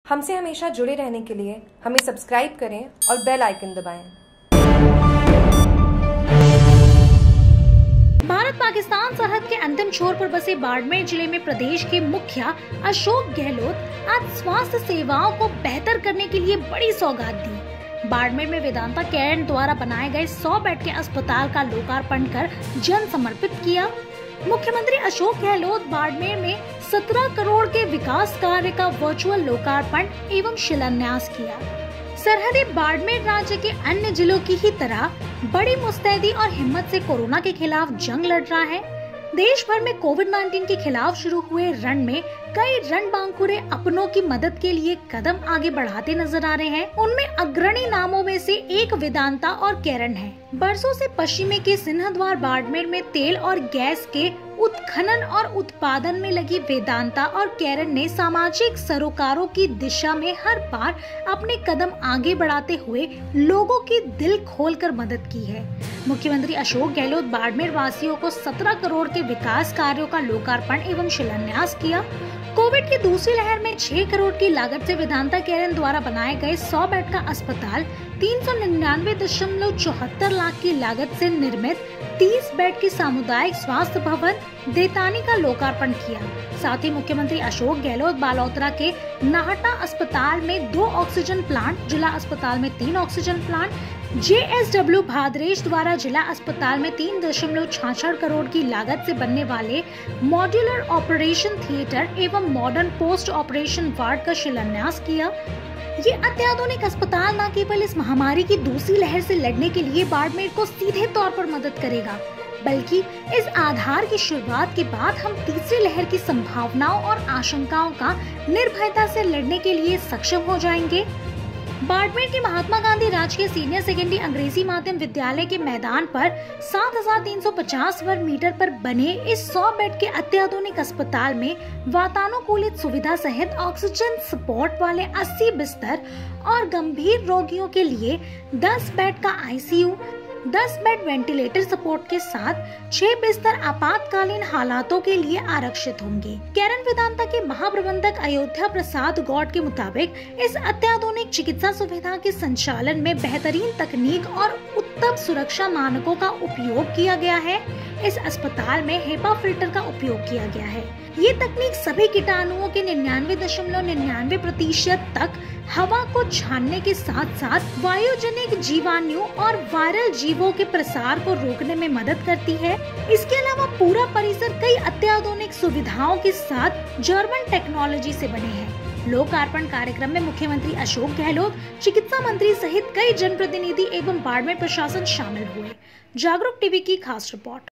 हमसे हमेशा जुड़े रहने के लिए हमें सब्सक्राइब करें और बेल आइकन दबाएं। भारत पाकिस्तान सरहद के अंतिम छोर पर बसे बाड़मेर जिले में प्रदेश के मुखिया अशोक गहलोत आज स्वास्थ्य सेवाओं को बेहतर करने के लिए बड़ी सौगात दी। बाड़मेर में वेदांता केयर द्वारा बनाए गए 100 बेड के अस्पताल का लोकार्पण कर जन समर्पित किया। मुख्यमंत्री अशोक गहलोत बाड़मेर में 17 करोड़ के विकास कार्य का वर्चुअल लोकार्पण एवं शिलान्यास किया। सरहदी बाड़मेर राज्य के अन्य जिलों की ही तरह बड़ी मुस्तैदी और हिम्मत से कोरोना के खिलाफ जंग लड़ रहा है। देश भर में कोविड-19 के खिलाफ शुरू हुए रण में कई रणबांकुरे अपनों की मदद के लिए कदम आगे बढ़ाते नजर आ रहे हैं। उनमें अग्रणी नामों में से एक वेदांता और केरन है। बरसों से पश्चिमी के सिंहद्वार बाड़मेर में तेल और गैस के उत्खनन और उत्पादन में लगी वेदांता और केरन ने सामाजिक सरोकारों की दिशा में हर बार अपने कदम आगे बढ़ाते हुए लोगों की दिल खोलकर मदद की है। मुख्यमंत्री अशोक गहलोत बाड़मेर वासियों को 17 करोड़ के विकास कार्यों का लोकार्पण एवं शिलान्यास किया। कोविड की दूसरी लहर में 6 करोड़ की लागत से वेदांता केरन द्वारा बनाए गए 100 बेड का अस्पताल, 399.74 लाख की लागत से निर्मित 30 बेड की सामुदायिक स्वास्थ्य भवन देतानी का लोकार्पण किया। साथ ही मुख्यमंत्री अशोक गहलोत बालोतरा के नाहटा अस्पताल में 2 ऑक्सीजन प्लांट, जिला अस्पताल में 3 ऑक्सीजन प्लांट, JSW भादरेश द्वारा जिला अस्पताल में 3.66 करोड़ की लागत से बनने वाले मॉड्यूलर ऑपरेशन थिएटर एवं मॉडर्न पोस्ट ऑपरेशन वार्ड का शिलान्यास किया। ये अत्याधुनिक अस्पताल न केवल इस महामारी की दूसरी लहर से लड़ने के लिए बाड़मेर को सीधे तौर पर मदद करेगा, बल्कि इस आधार की शुरुआत के बाद हम तीसरी लहर की संभावनाओं और आशंकाओं का निर्भयता से लड़ने के लिए सक्षम हो जाएंगे। बाड़मेर के महात्मा गांधी राजकीय सीनियर सेकेंडरी अंग्रेजी माध्यम विद्यालय के मैदान पर 7,350 वर्ग मीटर पर बने इस 100 बेड के अत्याधुनिक अस्पताल में वातानुकूलित सुविधा सहित ऑक्सीजन सपोर्ट वाले 80 बिस्तर और गंभीर रोगियों के लिए 10 बेड का ICU, 10 बेड वेंटिलेटर सपोर्ट के साथ 6 बिस्तर आपातकालीन हालातों के लिए आरक्षित होंगे। केरन वेदांता के महाप्रबंधक अयोध्या प्रसाद गौड़ के मुताबिक इस अत्याधुनिक चिकित्सा सुविधा के संचालन में बेहतरीन तकनीक और उत्तम सुरक्षा मानकों का उपयोग किया गया है। इस अस्पताल में HEPA फिल्टर का उपयोग किया गया है। ये तकनीक सभी कीटाणुओं के 99.99% तक हवा को छानने के साथ साथ वायुजनिक जीवाणु और वायरल जीवों के प्रसार को रोकने में मदद करती है। इसके अलावा पूरा परिसर कई अत्याधुनिक सुविधाओं के साथ जर्मन टेक्नोलॉजी से बने हैं। लोकार्पण कार्यक्रम में मुख्यमंत्री अशोक गहलोत, चिकित्सा मंत्री सहित कई जनप्रतिनिधि एवं बाड़मेर प्रशासन शामिल हुए। जागरूक टीवी की खास रिपोर्ट।